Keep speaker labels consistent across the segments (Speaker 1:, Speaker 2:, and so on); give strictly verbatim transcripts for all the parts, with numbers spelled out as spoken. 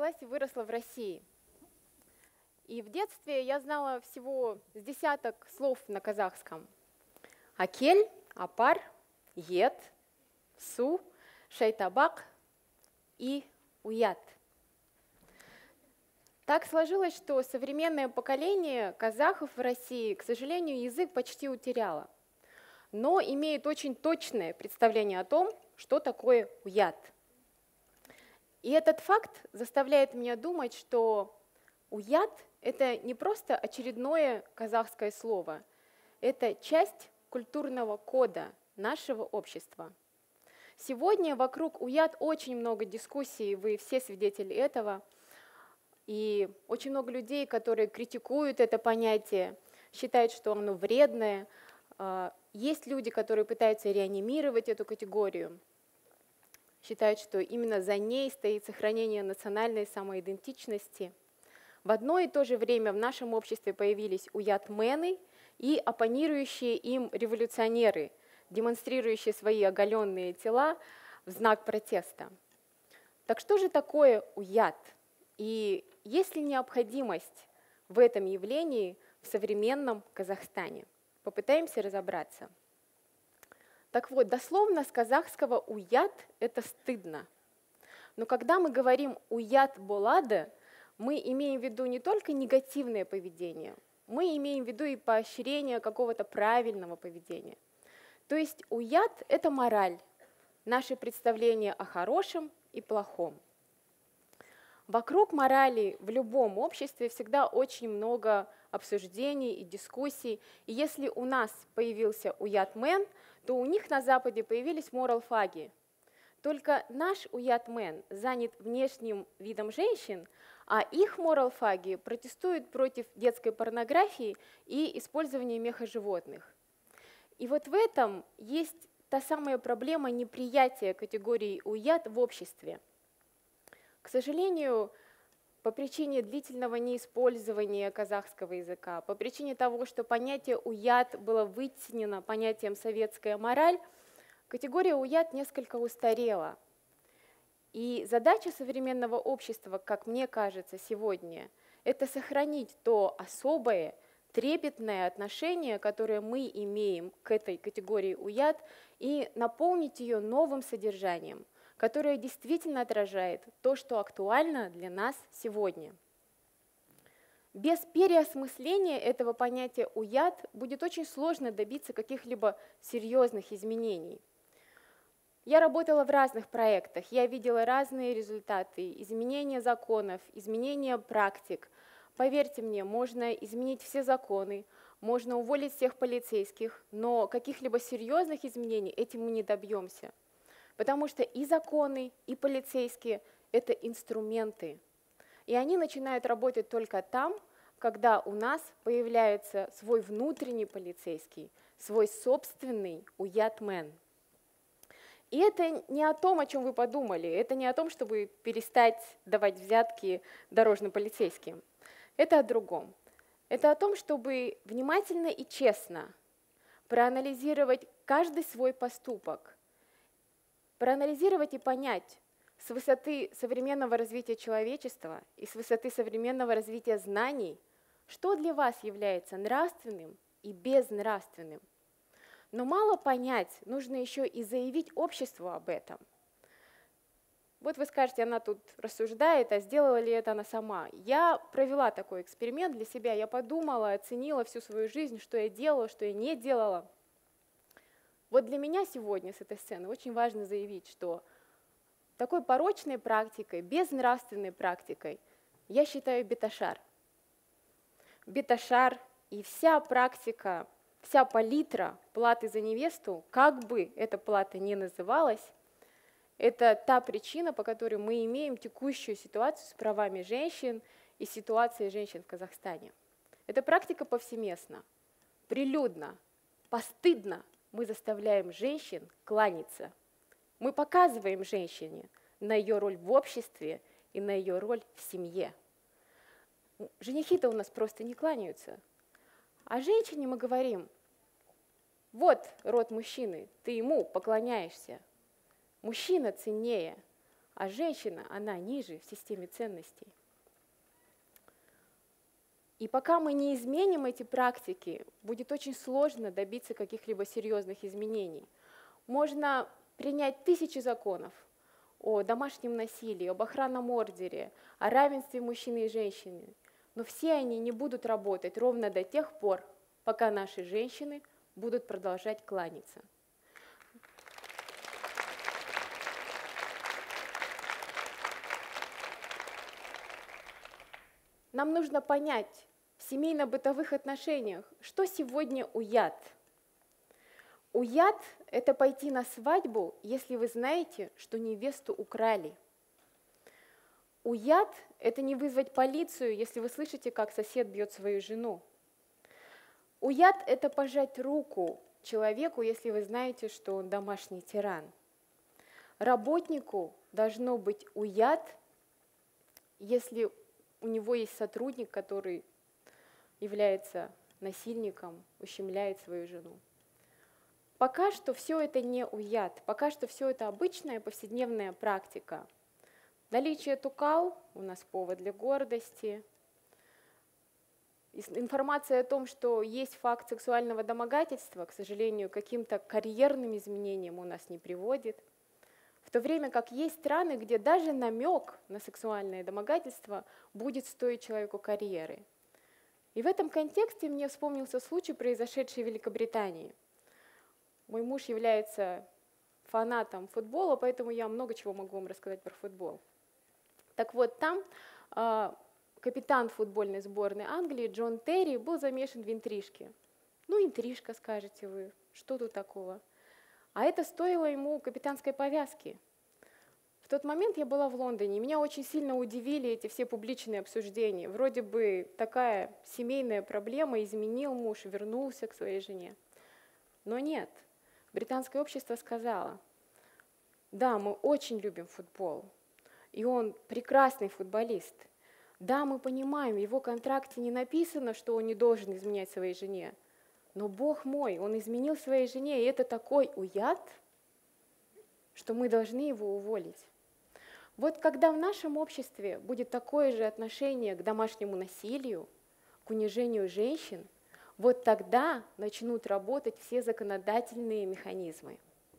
Speaker 1: родилась и выросла в России. И в детстве я знала всего с десяток слов на казахском. Акель, апар, ет, су, шайтабак и уят. Так сложилось, что современное поколение казахов в России, к сожалению, язык почти утеряло, но имеет очень точное представление о том, что такое уят. И этот факт заставляет меня думать, что уят – это не просто очередное казахское слово, это часть культурного кода нашего общества. Сегодня вокруг уят очень много дискуссий, вы все свидетели этого, и очень много людей, которые критикуют это понятие, считают, что оно вредное. Есть люди, которые пытаются реанимировать эту категорию, считают, что именно за ней стоит сохранение национальной самоидентичности. В одно и то же время в нашем обществе появились уятмены и оппонирующие им революционеры, демонстрирующие свои оголенные тела в знак протеста. Так что же такое уят? И есть ли необходимость в этом явлении в современном Казахстане? Попытаемся разобраться. Так вот, дословно с казахского «уят» – это стыдно. Но когда мы говорим «уят болады», мы имеем в виду не только негативное поведение, мы имеем в виду и поощрение какого-то правильного поведения. То есть уят – это мораль, наше представление о хорошем и плохом. Вокруг морали в любом обществе всегда очень много обсуждений и дискуссий. И если у нас появился уятмен, то у них на Западе появились моралфаги. Только наш уятмен занят внешним видом женщин, а их моралфаги протестуют против детской порнографии и использования мехоживотных. И вот в этом есть та самая проблема неприятия категории уят в обществе. К сожалению, по причине длительного неиспользования казахского языка, по причине того, что понятие уят было вытеснено понятием советская мораль, категория уят несколько устарела. И задача современного общества, как мне кажется, сегодня, это сохранить то особое, трепетное отношение, которое мы имеем к этой категории уят, и наполнить ее новым содержанием, которое действительно отражает то, что актуально для нас сегодня. Без переосмысления этого понятия уят будет очень сложно добиться каких-либо серьезных изменений. Я работала в разных проектах, я видела разные результаты, изменения законов, изменения практик. Поверьте мне, можно изменить все законы, можно уволить всех полицейских, но каких-либо серьезных изменений этим мы не добьемся. Потому что и законы, и полицейские – это инструменты. И они начинают работать только там, когда у нас появляется свой внутренний полицейский, свой собственный уятмен. И это не о том, о чем вы подумали, это не о том, чтобы перестать давать взятки дорожным полицейским. Это о другом. Это о том, чтобы внимательно и честно проанализировать каждый свой поступок, проанализировать и понять с высоты современного развития человечества и с высоты современного развития знаний, что для вас является нравственным и безнравственным. Но мало понять, нужно еще и заявить обществу об этом. Вот вы скажете, она тут рассуждает, а сделала ли это она сама? Я провела такой эксперимент для себя, я подумала, оценила всю свою жизнь, что я делала, что я не делала. Вот для меня сегодня с этой сцены очень важно заявить, что такой порочной практикой, безнравственной практикой я считаю беташар. Беташар и вся практика, вся палитра платы за невесту, как бы эта плата ни называлась, это та причина, по которой мы имеем текущую ситуацию с правами женщин и ситуацией женщин в Казахстане. Эта практика повсеместна, прилюдно, постыдно мы заставляем женщин кланяться. Мы показываем женщине на ее роль в обществе и на ее роль в семье. Женихи-то у нас просто не кланяются. А женщине мы говорим: вот род мужчины, ты ему поклоняешься. Мужчина ценнее. а женщина, она ниже в системе ценностей. И пока мы не изменим эти практики, будет очень сложно добиться каких-либо серьезных изменений. Можно принять тысячи законов о домашнем насилии, об охранном ордере, о равенстве мужчины и женщины, но все они не будут работать ровно до тех пор, пока наши женщины будут продолжать кланяться. Нам нужно понять в семейно-бытовых отношениях, что сегодня уят. Уят – это пойти на свадьбу, если вы знаете, что невесту украли. Уят – это не вызвать полицию, если вы слышите, как сосед бьет свою жену. Уят – это пожать руку человеку, если вы знаете, что он домашний тиран. Работнику должно быть уят, если у него есть сотрудник, который является насильником, ущемляет свою жену. Пока что все это не уят, пока что все это обычная повседневная практика. Наличие тукал у нас повод для гордости. Информация о том, что есть факт сексуального домогательства, к сожалению, к каким-то карьерным изменениям у нас не приводит. В то время как есть страны, где даже намек на сексуальное домогательство будет стоить человеку карьеры. И в этом контексте мне вспомнился случай, произошедший в Великобритании. Мой муж является фанатом футбола, поэтому я много чего могу вам рассказать про футбол. Так вот, там э, капитан футбольной сборной Англии Джон Терри был замешан в интрижке. Ну, интрижка, скажете вы, что тут такого? А это стоило ему капитанской повязки. В тот момент я была в Лондоне, и меня очень сильно удивили эти все публичные обсуждения. Вроде бы такая семейная проблема, изменил муж, вернулся к своей жене. Но нет, британское общество сказало: да, мы очень любим футбол, и он прекрасный футболист. Да, мы понимаем, в его контракте не написано, что он не должен изменять своей жене. Но, Бог мой, он изменил своей жене, и это такой уят, что мы должны его уволить. Вот когда в нашем обществе будет такое же отношение к домашнему насилию, к унижению женщин, вот тогда начнут работать все законодательные механизмы.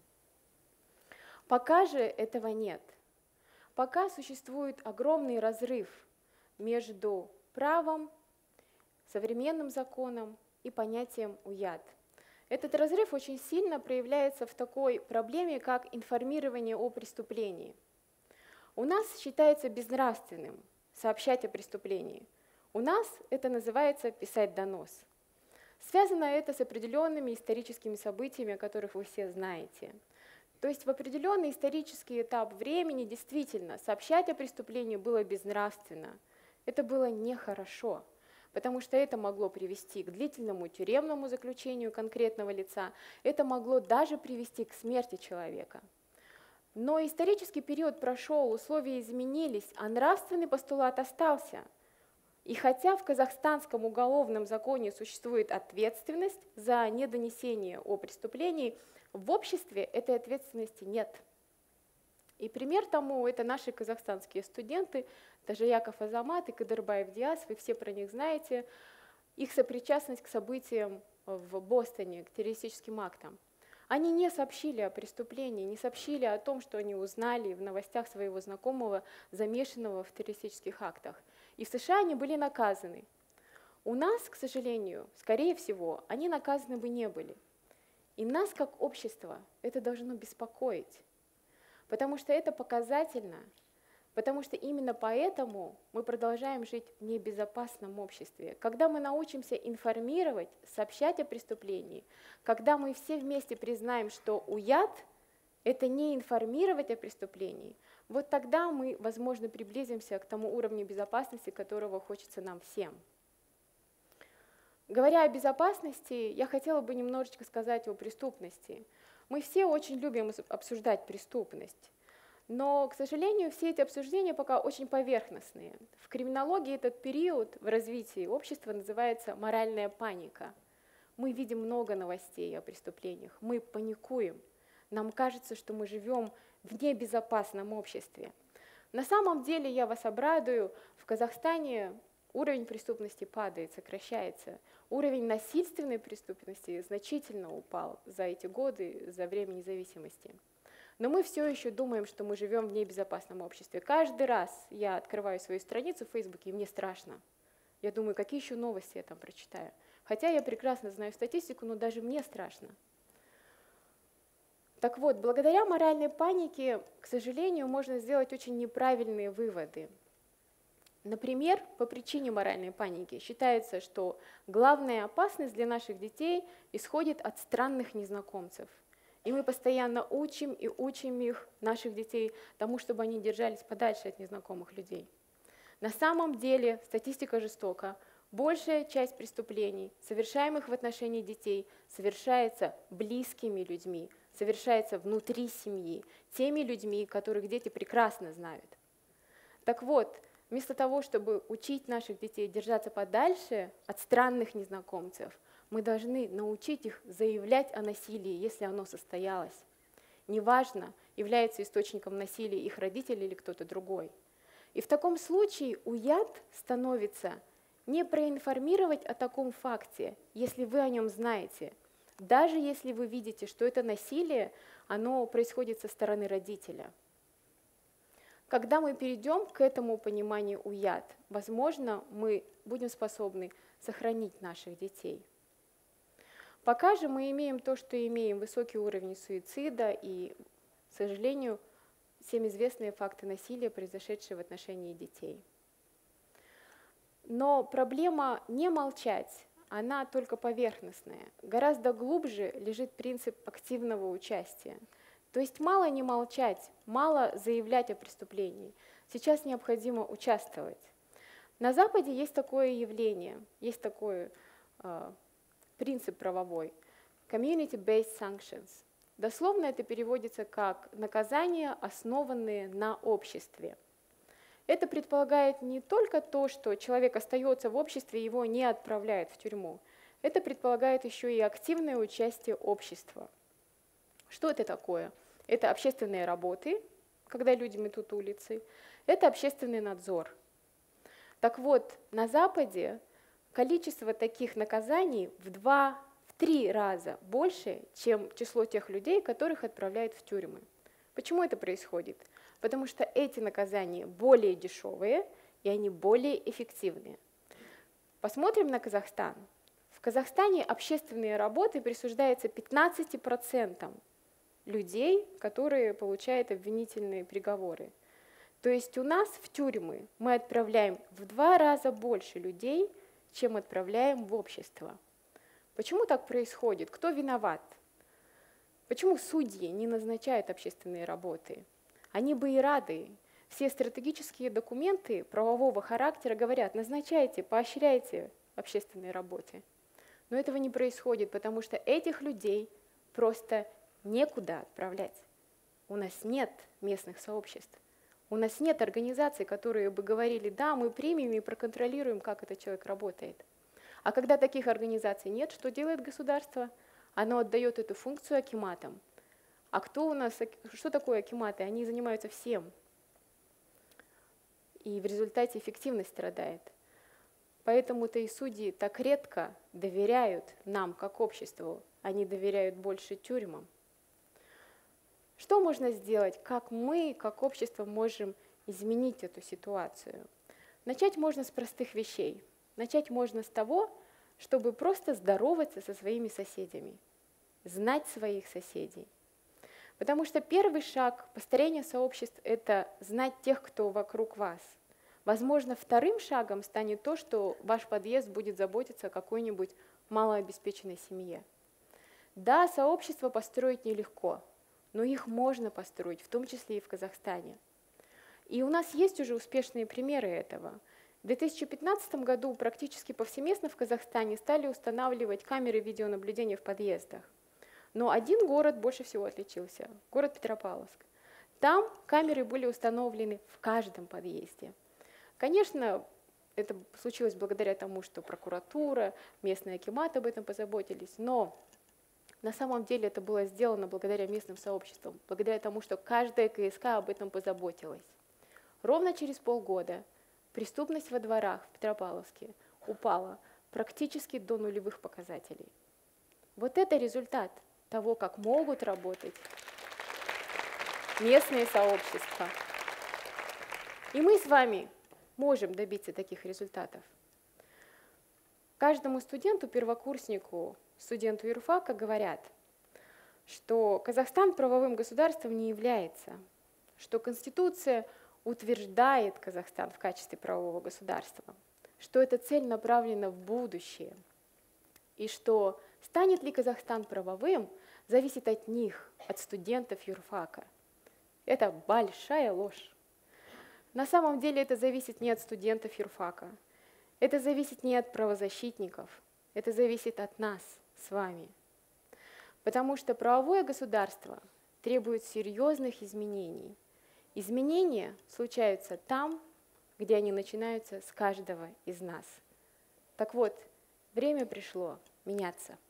Speaker 1: Пока же этого нет. Пока существует огромный разрыв между правом, современным законом и понятием уят. Этот разрыв очень сильно проявляется в такой проблеме, как информирование о преступлении. У нас считается безнравственным сообщать о преступлении. У нас это называется писать донос. Связано это с определенными историческими событиями, о которых вы все знаете. То есть в определенный исторический этап времени действительно сообщать о преступлении было безнравственно. Это было нехорошо, потому что это могло привести к длительному тюремному заключению конкретного лица, это могло даже привести к смерти человека. Но исторический период прошел, условия изменились, а нравственный постулат остался. И хотя в казахстанском уголовном законе существует ответственность за недонесение о преступлении, в обществе этой ответственности нет. И пример тому – это наши казахстанские студенты, даже Яков Азамат и Кадырбаев Диас, вы все про них знаете, их сопричастность к событиям в Бостоне, к террористическим актам. Они не сообщили о преступлении, не сообщили о том, что они узнали в новостях своего знакомого, замешанного в террористических актах. И в США они были наказаны. У нас, к сожалению, скорее всего, они наказаны бы не были. И нас, как общество, это должно беспокоить, потому что это показательно, потому что именно поэтому мы продолжаем жить в небезопасном обществе. Когда мы научимся информировать, сообщать о преступлении, когда мы все вместе признаем, что уят – это не информировать о преступлении, вот тогда мы, возможно, приблизимся к тому уровню безопасности, которого хочется нам всем. Говоря о безопасности, я хотела бы немножечко сказать о преступности. Мы все очень любим обсуждать преступность, но, к сожалению, все эти обсуждения пока очень поверхностные. В криминологии этот период в развитии общества называется моральная паника. Мы видим много новостей о преступлениях, мы паникуем. Нам кажется, что мы живем в небезопасном обществе. На самом деле, я вас обрадую, в Казахстане уровень преступности падает, сокращается. Уровень насильственной преступности значительно упал за эти годы, за время независимости. Но мы все еще думаем, что мы живем в небезопасном обществе. Каждый раз я открываю свою страницу в Фейсбуке, и мне страшно. Я думаю, какие еще новости я там прочитаю. Хотя я прекрасно знаю статистику, но даже мне страшно. Так вот, благодаря моральной панике, к сожалению, можно сделать очень неправильные выводы. Например, по причине моральной паники считается, что главная опасность для наших детей исходит от странных незнакомцев. И мы постоянно учим и учим их, наших детей, тому, чтобы они держались подальше от незнакомых людей. На самом деле статистика жестока. Большая часть преступлений, совершаемых в отношении детей, совершается близкими людьми, совершается внутри семьи, теми людьми, которых дети прекрасно знают. Так вот, вместо того, чтобы учить наших детей держаться подальше от странных незнакомцев, мы должны научить их заявлять о насилии, если оно состоялось. Неважно, является источником насилия их родители или кто-то другой. И в таком случае уят становится не проинформировать о таком факте, если вы о нем знаете, даже если вы видите, что это насилие, оно происходит со стороны родителя. Когда мы перейдем к этому пониманию уят, возможно, мы будем способны сохранить наших детей. Пока же мы имеем то, что имеем, высокий уровень суицида и, к сожалению, всем известные факты насилия, произошедшие в отношении детей. Но проблема не молчать, она только поверхностная. Гораздо глубже лежит принцип активного участия. То есть мало не молчать, мало заявлять о преступлении. Сейчас необходимо участвовать. На Западе есть такое явление, есть такой э, принцип правовой – community-based sanctions. Дословно это переводится как наказания, основанные на обществе. Это предполагает не только то, что человек остается в обществе и его не отправляют в тюрьму. Это предполагает еще и активное участие общества. Что это такое? Это общественные работы, когда люди метут улицы. Это общественный надзор. Так вот, на Западе количество таких наказаний в два, в три раза больше, чем число тех людей, которых отправляют в тюрьмы. Почему это происходит? Потому что эти наказания более дешевые и они более эффективные. Посмотрим на Казахстан. В Казахстане общественные работы присуждаются пятнадцати процентам людей, которые получают обвинительные приговоры. То есть у нас в тюрьмы мы отправляем в два раза больше людей, чем отправляем в общество. Почему так происходит? Кто виноват? Почему судьи не назначают общественные работы? Они бы и рады. Все стратегические документы правового характера говорят: назначайте, поощряйте общественные работы. Но этого не происходит, потому что этих людей просто некуда отправлять. У нас нет местных сообществ. У нас нет организаций, которые бы говорили: да, мы примем и проконтролируем, как этот человек работает. А когда таких организаций нет, что делает государство? Оно отдает эту функцию акиматам. А кто у нас, что такое акиматы? Они занимаются всем. И в результате эффективность страдает. Поэтому-то и судьи так редко доверяют нам, как обществу. Они доверяют больше тюрьмам. Что можно сделать? Как мы, как общество, можем изменить эту ситуацию? Начать можно с простых вещей. Начать можно с того, чтобы просто здороваться со своими соседями, знать своих соседей. Потому что первый шаг построения сообществ – это знать тех, кто вокруг вас. Возможно, вторым шагом станет то, что ваш подъезд будет заботиться о какой-нибудь малообеспеченной семье. Да, сообщество построить нелегко, но их можно построить, в том числе и в Казахстане. И у нас есть уже успешные примеры этого. В две тысячи пятнадцатом году практически повсеместно в Казахстане стали устанавливать камеры видеонаблюдения в подъездах. Но один город больше всего отличился – город Петропавловск. Там камеры были установлены в каждом подъезде. Конечно, это случилось благодаря тому, что прокуратура, местные акиматы об этом позаботились, но на самом деле это было сделано благодаря местным сообществам, благодаря тому, что каждая КСК об этом позаботилась. ровно через полгода преступность во дворах в Петропавловске упала практически до нулевых показателей. Вот это результат того, как могут работать местные сообщества. И мы с вами можем добиться таких результатов. Каждому студенту, первокурснику, студенту юрфака говорят, что Казахстан правовым государством не является, что Конституция утверждает Казахстан в качестве правового государства, что эта цель направлена в будущее, и что станет ли Казахстан правовым, зависит от них, от студентов юрфака. Это большая ложь. На самом деле это зависит не от студентов юрфака, это зависит не от правозащитников, это зависит от нас с вами. Потому что правовое государство требует серьезных изменений. Изменения случаются там, где они начинаются с каждого из нас. Так вот, время пришло меняться.